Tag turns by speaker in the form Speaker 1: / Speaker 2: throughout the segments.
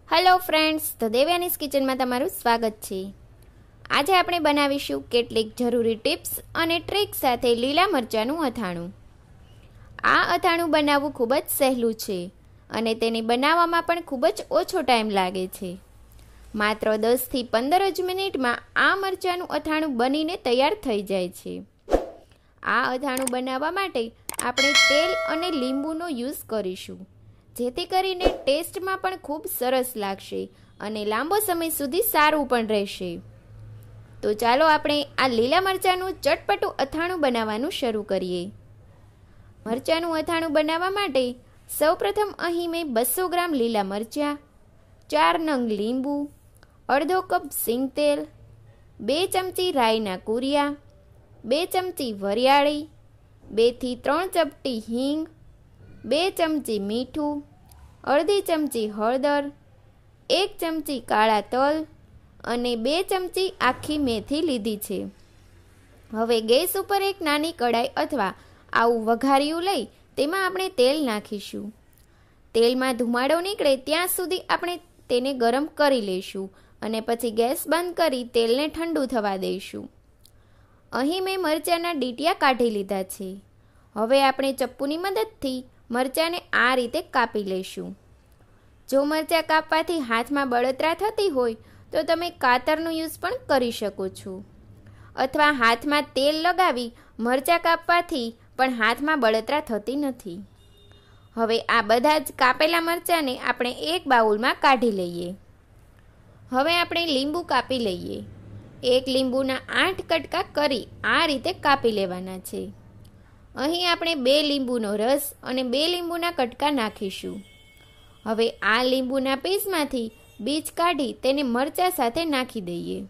Speaker 1: Hello friends, तो देव्यानीस kitchen में तमारुं स्वागत छे। आज आपणे बनावीशुं केटलीक जरूरी टिप्स अने ट्रीक साथे लीला मरचानुं अथाणुं। आ अथाणुं बनावવું खूब ज सहेલું છે અને તેને બનાવવામાં પણ ખૂબ જ ઓછો ટાઈમ લાગે છે। માત્ર 10 થી 15 જ મિનિટમાં આ મરચાનું અથાણું બનીને તૈયાર થઈ જાય છે। આ અથાણું બનાવવા માટે આપણે તેલ અને લીંબુનો યુઝ કરીશું, જેથી કરીને ટેસ્ટમાં પણ ખૂબ સરસ લાગશે અને લાંબો સમય સુધી સારું પણ રહેશે। તો ચાલો આપણે આ લીલા મરચાનું ચટપટું અથાણું બનાવવાનું શરૂ કરીએ। મરચાનું અથાણું બનાવવા માટે સૌપ્રથમ અહીં મેં 200 ગ્રામ લીલા મરચાં, 4 નંગ લીંબુ, અડધો કપ સિંગ તેલ, 2 ચમચી રાઈના કુરિયા, 2 ચમચી વરિયાળી, 2 થી 3 ચપટી હિંગ, 2 ચમચી મીઠું, અડધી ચમચી હળદર, 1 ચમચી કાળા તલ અને 2 ચમચી આખી મેથી લીધી છે। હવે ગેસ ઉપર એક નાની કડાઈ અથવા આવું વઘારિયું લઈ તેમાં આપણે તેલ નાખીશું। તેલમાં ધુમાડો નીકળે ત્યાં સુધી આપણે તેને ગરમ કરી લઈશું અને પછી ગેસ બંધ કરી તેલને ઠંડુ થવા દઈશું। અહીં મેં મરચાંના ડીટિયા કાઢી લીધા છે। હવે આપણે ચપ્પુની મદદથી મરચાંને આ રીતે કાપી લઈશું। જો મરચાં કાપવાથી હાથમાં બળતરા થતી હોય તો તમે કાતરનો યુઝ પણ કરી શકો છો, અથવા હાથમાં તેલ લગાવી મરચાં કાપવાથી પણ હાથમાં બળતરા થતી નથી। હવે આ બધા જ કાપેલા મરચાંને આપણે એક બાઉલમાં કાઢી લઈએ। હવે આપણે લીંબુ કાપી લઈએ। એક લીંબુના 8 કટકા કરી આ રીતે કાપી લેવાના છે। અહીં આપણે 2 લીંબુનો રસ અને 2 લીંબુના કટકા નાખીશું। હવે આ લીંબુના પીસમાંથી બીજ કાઢી તેને મરચાં સાથે નાખી દઈએ।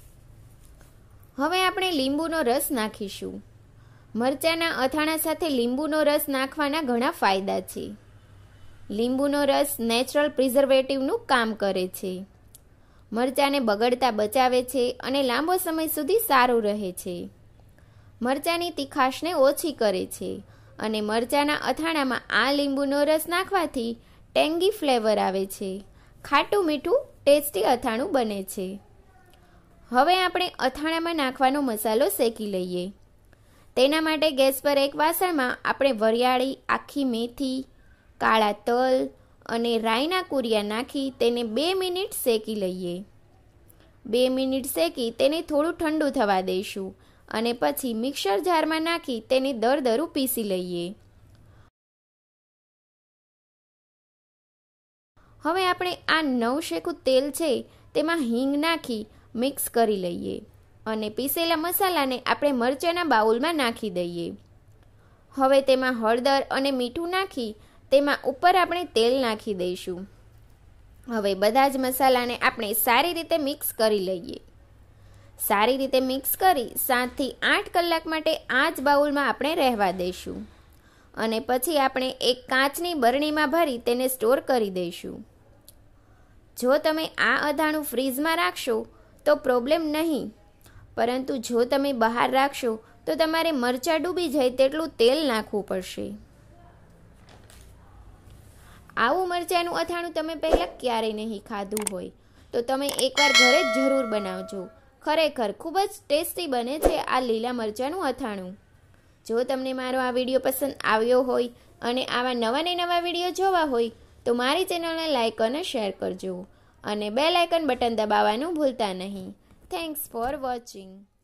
Speaker 1: હવે આપણે લીંબુનો રસ નાખીશું। મરચાંના અથાણા સાથે લીંબુનો રસ નાખવાના ઘણા ફાયદા છે। લીંબુનો રસ નેચરલ પ્રિઝર્વેટિવનું કામ કરે છે, મરચાંને બગડતા બચાવે છે અને લાંબો સમય સુધી સારું રહે છે। મરચાંની તીખાશને ઓછી કરે છે અને મરચાંના અથાણામાં આ લીંબુનો રસ નાખવાથી ટેંગી ફ્લેવર આવે છે, ખાટું મીઠું ટેસ્ટી અથાણું બને છે। હવે આપણે અથાણામાં નાખવાનો મસાલો શેકી લઈએ। તેના માટે ગેસ પર એક વાસણમાં આપણે વરિયાળી, આખી મેથી, કાળા તલ અને રાઈના કુરિયા નાખી તેને 2 મિનિટ શેકી લઈએ। 2 મિનિટ શેકી તેને થોડું ઠંડુ થવા દઈશું અને પછી મિક્સર જારમાં નાખી તેને દરદરું પીસી લઈએ। હવે આપણે આ નવશેકું તેલ છે તેમાં હિંગ નાખી મિક્સ કરી લઈએ અને પીસેલા મસાલાને આપણે મરચાંના બાઉલમાં નાખી દઈએ। હવે તેમાં હળદર અને મીઠું નાખી તેમાં ઉપર આપણે તેલ નાખી દઈશું। હવે બધા જ મસાલાને આપણે સારી રીતે મિક્સ કરી લઈએ। સારી રીતે મિક્સ કરી 7 થી 8 કલાક માટે આ જ બાઉલમાં આપણે રહેવા દઈશું અને પછી આપણે એક કાચની બરણીમાં ભરી તેને સ્ટોર કરી દઈશું। જો તમે આ અથાણું ફ્રીઝમાં રાખશો તો પ્રોબ્લેમ નહીં, પરંતુ જો તમે બહાર રાખશો તો તમારે મરચાં ડૂબી જાય તેટલું તેલ નાખવું પડશે। આવું મરચાંનું અથાણું તમે પહેલાં ક્યારેય નહીં ખાધું હોય તો તમે એકવાર ઘરે જ જરૂર બનાવજો। ખરેખર ખૂબ જ ટેસ્ટી બને છે આ લીલા મરચાંનું અથાણું। જો તમને મારો આ વિડીયો પસંદ આવ્યો હોય અને આવા નવા ને નવા વિડીયો જોવા હોય તો મારી ચેનલને લાઈક અને શેર કરજો અને બેલ આઇકન બટન દબાવવાનું ભૂલતા નહીં। Thanks for watching.